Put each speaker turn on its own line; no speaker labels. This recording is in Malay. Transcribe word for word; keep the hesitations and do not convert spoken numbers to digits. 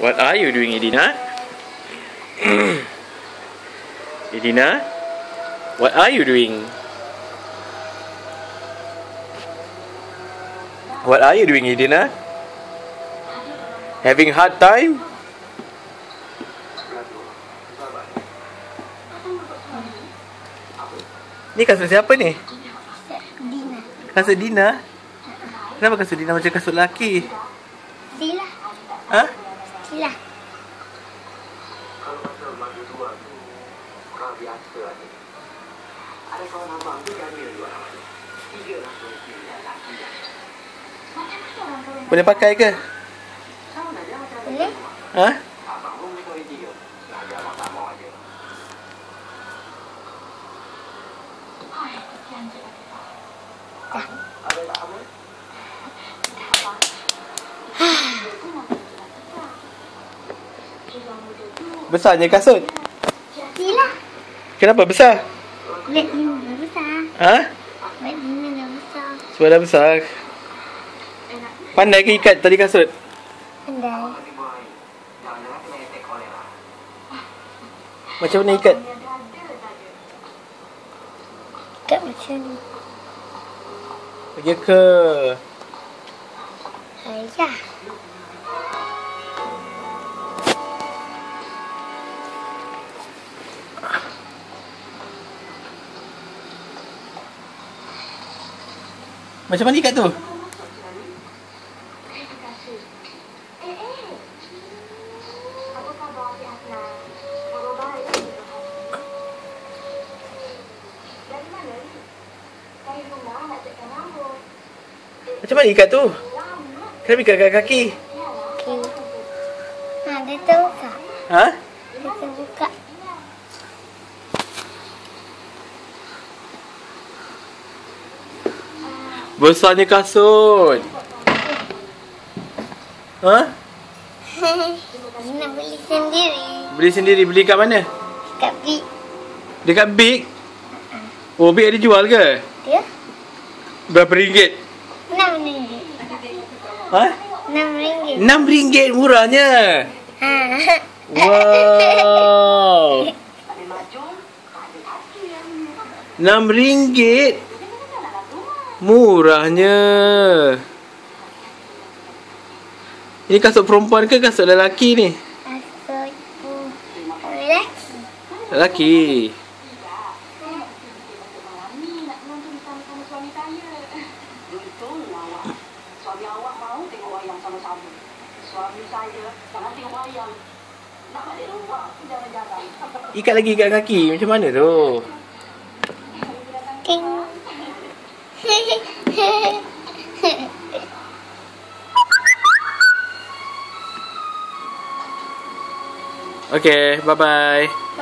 What are you doing, Edina? Edina? What are you doing? What are you doing, Edina? Having hard time? Ni kasut siapa ni?
Dina.
Kasut Dina? Kenapa kasut Dina macam kasut lelaki?
Sila.
Ha?
Sila.
Boleh pakai ke?
Boleh?
Ha? Besarnya kasut?
Sila.
Kenapa besar?
Beg Dina dah besar.
Ha?
Beg Dina dah besar.
Sebab dah besar. Pandai ke ikat tadi kasut?
Pandai.
Macam mana ikat?
Ikat macam ni.
Ya ke?
Ayah.
Macam mana ikat tu? Macam mana ikat tu? Kenapa ikat kat kaki?
Okey. Ha, dia terbuka.
Ha?
Dia terbuka.
Besarnya kasut. Ha?
Dina beli sendiri.
Beli sendiri. Beli kat mana?
Kat Big.
Dekat Big? Oh, Big ada jual ke?
Dia?
Berapa ringgit?
Enam ringgit.
Ha?
Enam ringgit.
Enam ringgit murahnya.
Ha.
Wow. Enam ringgit. Murahnya. Ini kasut perempuan ke kasut lelaki ni?
Kasut lelaki.
Lelaki. Ikat lagi kat kaki. Macam mana tu?
King.
Okay, bye-bye.